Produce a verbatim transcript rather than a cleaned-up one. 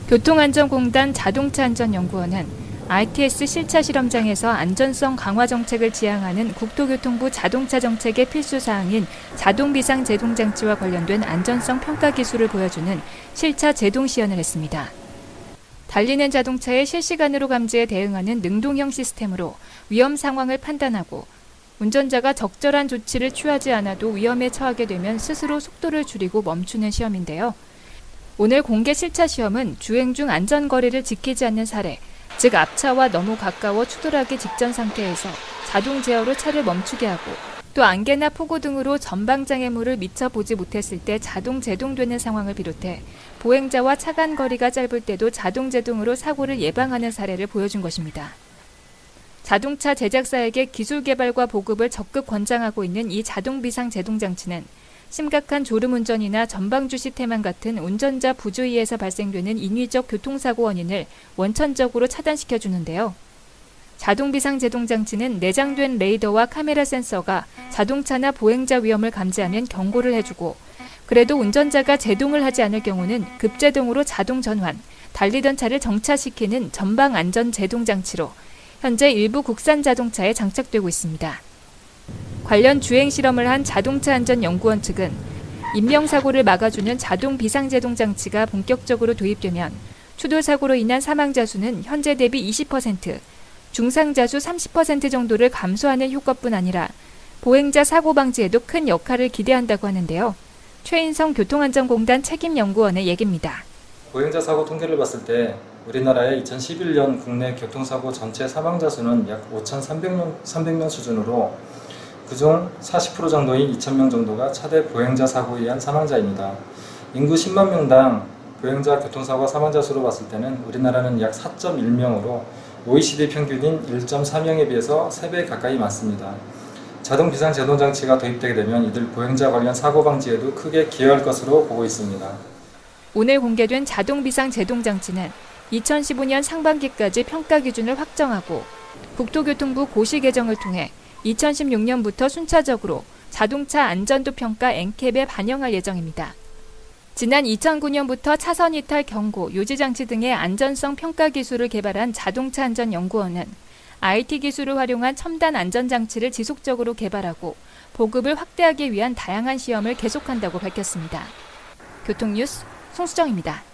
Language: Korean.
교통안전공단 자동차안전연구원은 아이티에스 실차 실험장에서 안전성 강화 정책을 지향하는 국토교통부 자동차 정책의 필수 사항인 자동 비상 제동 장치와 관련된 안전성 평가 기술을 보여주는 실차 제동 시연을 했습니다. 달리는 자동차의 실시간으로 감지에 대응하는 능동형 시스템으로 위험 상황을 판단하고 운전자가 적절한 조치를 취하지 않아도 위험에 처하게 되면 스스로 속도를 줄이고 멈추는 시험인데요. 오늘 공개 실차 시험은 주행 중 안전거리를 지키지 않는 사례, 즉 앞차와 너무 가까워 추돌하기 직전 상태에서 자동 제어로 차를 멈추게 하고 또 안개나 폭우 등으로 전방 장애물을 미처 보지 못했을 때 자동 제동되는 상황을 비롯해 보행자와 차 간 거리가 짧을 때도 자동 제동으로 사고를 예방하는 사례를 보여준 것입니다. 자동차 제작사에게 기술 개발과 보급을 적극 권장하고 있는 이 자동 비상 제동 장치는 심각한 졸음운전이나 전방주시 태만 같은 운전자 부주의에서 발생되는 인위적 교통사고 원인을 원천적으로 차단시켜주는데요. 자동 비상 제동 장치는 내장된 레이더와 카메라 센서가 자동차나 보행자 위험을 감지하면 경고를 해주고 그래도 운전자가 제동을 하지 않을 경우는 급제동으로 자동 전환, 달리던 차를 정차시키는 전방 안전 제동 장치로 현재 일부 국산 자동차에 장착되고 있습니다. 관련 주행 실험을 한 자동차안전연구원 측은 인명사고를 막아주는 자동 비상제동 장치가 본격적으로 도입되면 추돌사고로 인한 사망자 수는 현재 대비 이십 퍼센트, 중상자 수 삼십 퍼센트 정도를 감소하는 효과뿐 아니라 보행자 사고 방지에도 큰 역할을 기대한다고 하는데요. 최인성 교통안전공단 책임연구원의 얘기입니다. 보행자 사고 통계를 봤을 때 우리나라의 이천십일 년 국내 교통사고 전체 사망자 수는 약 오천삼백 명 수준으로 그중 사십 퍼센트 정도인 이천 명 정도가 차대 보행자 사고에 의한 사망자입니다. 인구 십만 명당 보행자 교통사고 사망자 수로 봤을 때는 우리나라는 약 사 점 일 명으로 오이시디 평균인 일 점 사 명에 비해서 세 배 가까이 많습니다. 자동 비상 제동 장치가 도입되게 되면 이들 보행자 관련 사고 방지에도 크게 기여할 것으로 보고 있습니다. 오늘 공개된 자동 비상 제동 장치는 이천십오 년 상반기까지 평가 기준을 확정하고 국토교통부 고시 개정을 통해 이천십육 년부터 순차적으로 자동차 안전도 평가 엔캡에 반영할 예정입니다. 지난 이천구 년부터 차선 이탈 경고, 요지장치 등의 안전성 평가 기술을 개발한 자동차안전연구원은 아이티 기술을 활용한 첨단 안전장치를 지속적으로 개발하고 보급을 확대하기 위한 다양한 시험을 계속한다고 밝혔습니다. 교통뉴스 송수정입니다.